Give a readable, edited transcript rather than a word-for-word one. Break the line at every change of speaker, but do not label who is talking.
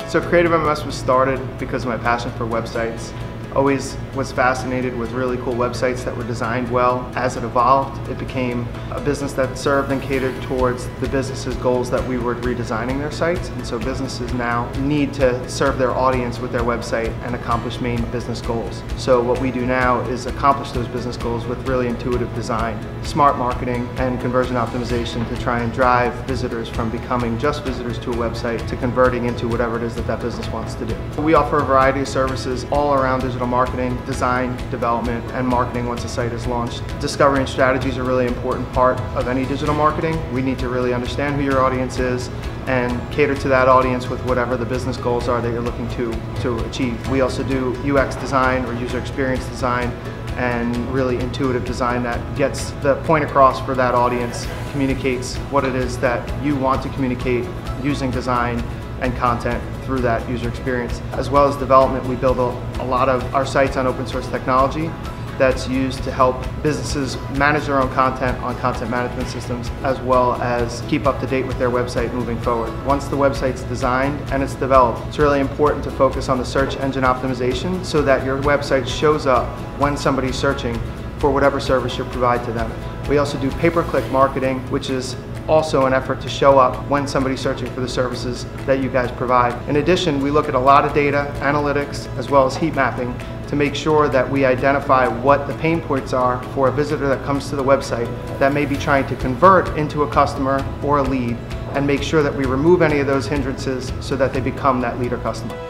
So Creative MMS was started because of my passion for websites. Always was fascinated with really cool websites that were designed well. As it evolved, it became a business that served and catered towards the business's goals that we were redesigning their sites. And so businesses now need to serve their audience with their website and accomplish main business goals. So what we do now is accomplish those business goals with really intuitive design, smart marketing, and conversion optimization to try and drive visitors from becoming just visitors to a website to converting into whatever it is that that business wants to do. We offer a variety of services all around digital marketing, design, development, and marketing once a site is launched. Discovery and strategy is a really important part of any digital marketing. We need to really understand who your audience is and cater to that audience with whatever the business goals are that you're looking to achieve. We also do UX design or user experience design and really intuitive design that gets the point across for that audience, communicates what it is that you want to communicate using design and content through that user experience. As well as development, we build a lot of our sites on open source technology that's used to help businesses manage their own content on content management systems, as well as keep up to date with their website moving forward. Once the website's designed and it's developed, it's really important to focus on the search engine optimization so that your website shows up when somebody's searching for whatever service you provide to them. We also do pay-per-click marketing, which is also an effort to show up when somebody's searching for the services that you guys provide. In addition, we look at a lot of data, analytics, as well as heat mapping to make sure that we identify what the pain points are for a visitor that comes to the website that may be trying to convert into a customer or a lead, and make sure that we remove any of those hindrances so that they become that lead or customer.